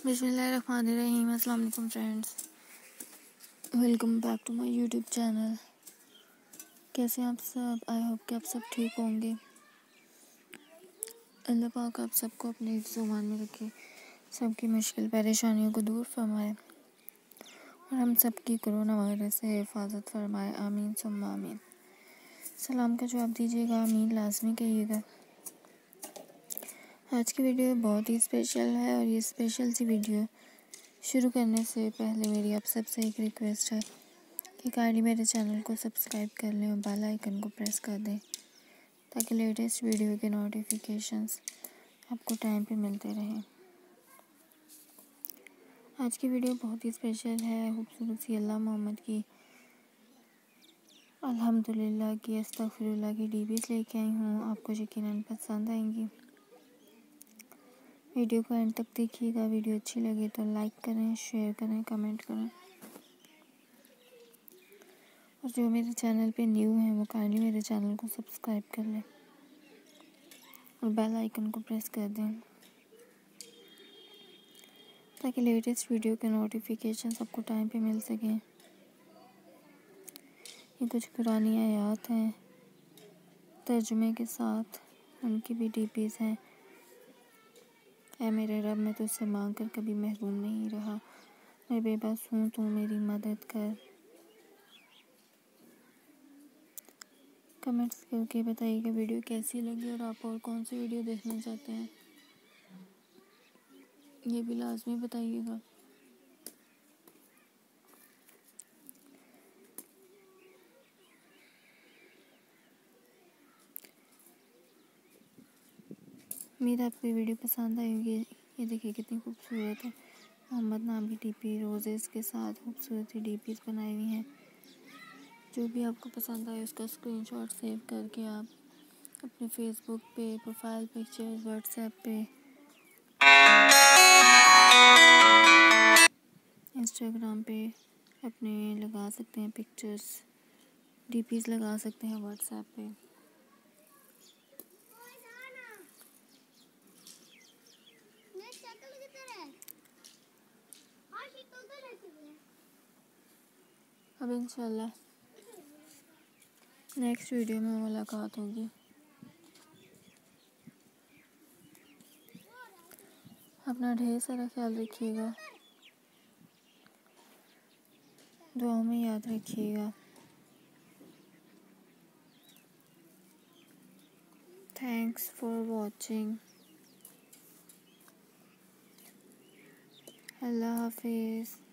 बिस्मिल्लाहिर्रहमानिर्रहीम। अस्सलाम वालेकुम friends, welcome back to my YouTube channel. कैसे हैं आप सब? आई होप कि आप सब ठीक होंगे। अल्लाह पाक आप सबको अपने हिफ्ज़-ओ-अमान में रखे, सबकी मुश्किल परेशानियों को दूर फरमाए और हम सबकी कोरोना वायरस से हिफाजत फरमाए। आमीन सुम्मा आमीन। सलाम का जवाब दीजिएगा, आमीन लाजमी कहिएगा। आज की वीडियो बहुत ही स्पेशल है और ये स्पेशल सी वीडियो शुरू करने से पहले मेरी आप सबसे एक रिक्वेस्ट है कि काइंडली मेरे चैनल को सब्सक्राइब कर लें और बेल आइकन को प्रेस कर दें ताकि लेटेस्ट वीडियो के नोटिफिकेशंस आपको टाइम पे मिलते रहें। आज की वीडियो बहुत ही स्पेशल है। खूबसूरत सी अल्लाह मोहम्मद की अल्हम्दुलिल्लाह की अस्तगफिरुल्लाह की डीपीज लेके आई हूँ। आपको यकीनन पसंद आएंगी। वीडियो को एंड तक देखिएगा। वीडियो अच्छी लगे तो लाइक करें, शेयर करें, कमेंट करें और जो मेरे चैनल पे न्यू है वो काइंडली मेरे चैनल को सब्सक्राइब कर लें और बेल आइकन को प्रेस कर दें ताकि लेटेस्ट वीडियो के नोटिफिकेशन सबको टाइम पे मिल सकें। ये कुछ पुरानी आयात हैं तर्जुमे के साथ, उनकी भी डीपीज हैं। ऐ मेरे रब, मैं तुझसे मांग कर कभी महरूम नहीं रहा, मैं बेबस हूँ, तू मेरी मदद कर। कमेंट्स करके बताइएगा वीडियो कैसी लगी और आप और कौन सी वीडियो देखना चाहते हैं, ये भी लाजमी बताइएगा। उम्मीद है आपको ये वीडियो पसंद आई होगी। ये देखिए कितनी खूबसूरत है। मोहम्मद नाम की डीपी रोजेस के साथ खूबसूरत डीपीज बनाई हुई हैं। जो भी आपको पसंद आए उसका स्क्रीनशॉट सेव करके आप अपने फेसबुक पे प्रोफाइल पिक्चर्स, व्हाट्सएप पे, इंस्टाग्राम पे अपने लगा सकते हैं पिक्चर्स, डीपीज लगा सकते हैं व्हाट्सएप पे। अब इंशाल्लाह नेक्स्ट वीडियो में मुलाकात होगी। अपना ढेर सारा ख्याल रखिएगा, दुआओं में याद रखिएगा। Thanks for watching. अल्लाह हाफिज़।